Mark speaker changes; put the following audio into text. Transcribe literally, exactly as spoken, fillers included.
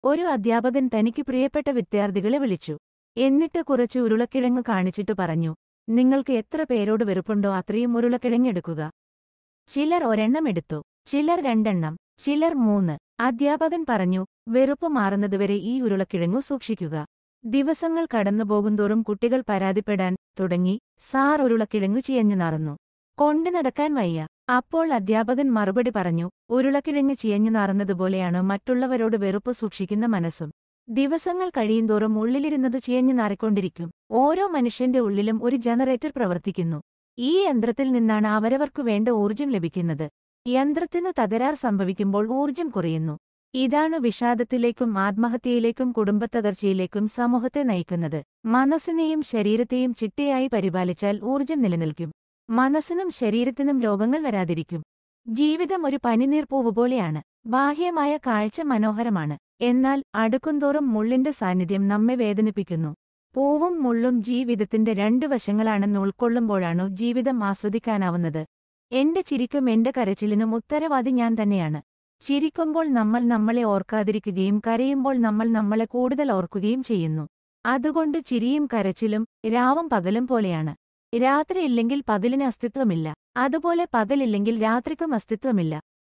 Speaker 1: ഒരു അധ്യാപകൻ തനിക്ക് പ്രിയപ്പെട്ട വിദ്യാർത്ഥികളെ വിളിച്ചു. എന്നിട്ട് കുറച്ച് ഉരുളക്കിഴങ്ങ് കാണിച്ചിട്ട് പറഞ്ഞു, നിങ്ങൾക്ക് എത്ര പേരോട് വെറുപ്പുണ്ടോ അത്രയും ഉരുളക്കിഴങ്ങെടുക്കുക. ചിലർ ഒരെണ്ണം എടുത്തു, ചിലർ രണ്ടെണ്ണം, ചിലർ മൂന്ന്. അധ്യാപകൻ പറഞ്ഞു, വെറുപ്പ് മാറുന്നതുവരെ ഈ ഉരുളക്കിഴങ്ങു സൂക്ഷിക്കുക. ദിവസങ്ങൾ കടന്നുപോകുന്തോറും കുട്ടികൾ പരാതിപ്പെടാൻ തുടങ്ങി, സാർ ഉരുളക്കിഴങ്ങു ചിയഞ്ഞു നാറുന്നു. കൊണ്ടു നടക്കാൻ വയ്യ. അപ്പോൾ അധ്യാപകൻ മറുപടി പറഞ്ഞു, ഉരുളക്കിഴങ്ങ് ചിയഞ്ഞു നാറുന്നതുപോലെയാണ് മറ്റുള്ളവരോട് വെറുപ്പ് സൂക്ഷിക്കുന്ന മനസ്സും. ദിവസങ്ങൾ കഴിയുന്തോറും ഉള്ളിലിരുന്നത് ചിയഞ്ഞു നാറിക്കൊണ്ടിരിക്കും. ഓരോ മനുഷ്യന്റെ ഉള്ളിലും ഒരു ജനറേറ്റർ പ്രവർത്തിക്കുന്നു. ഈ യന്ത്രത്തിൽ നിന്നാണ് അവരവർക്കു വേണ്ട ഊർജ്ജം ലഭിക്കുന്നത്. യന്ത്രത്തിനു തകരാർ സംഭവിക്കുമ്പോൾ ഊർജ്ജം കുറയുന്നു. ഇതാണ് വിഷാദത്തിലേക്കും ആത്മഹത്യയിലേക്കും കുടുംബത്തകർച്ചയിലേക്കും സമൂഹത്തെ നയിക്കുന്നത്. മനസ്സിനെയും ശരീരത്തെയും ചിട്ടയായി പരിപാലിച്ചാൽ ഊർജ്ജം നിലനിൽക്കും. മനസ്സിനും ശരീരത്തിനും രോഗങ്ങൾ വരാതിരിക്കും. ജീവിതം ഒരു പനിനീർപ്പൂവ് പോലെയാണ്. ബാഹ്യമായ കാഴ്ച മനോഹരമാണ്. എന്നാൽ അടുക്കുംതോറും മുള്ളിന്റെ സാന്നിധ്യം നമ്മെ വേദനിപ്പിക്കുന്നു. പൂവും മുള്ളും ജീവിതത്തിന്റെ രണ്ടു വശങ്ങളാണെന്ന് ഉൾക്കൊള്ളുമ്പോഴാണു ജീവിതം ആസ്വദിക്കാനാവുന്നത്. എന്റെ ചിരിക്കും എന്റെ കരച്ചിലിനും ഉത്തരവാദി ഞാൻ തന്നെയാണ്. ചിരിക്കുമ്പോൾ നമ്മൾ നമ്മളെ ഓർക്കാതിരിക്കുകയും കരയുമ്പോൾ നമ്മൾ നമ്മളെ കൂടുതൽ ഓർക്കുകയും ചെയ്യുന്നു. അതുകൊണ്ട് ചിരിയും കരച്ചിലും രാവും പകലും പോലെയാണ്. രാത്രിയില്ലെങ്കിൽ പകലിന് അസ്തിത്വമില്ല. അതുപോലെ പകലില്ലെങ്കിൽ രാത്രിക്കും അസ്തിത്വമില്ല.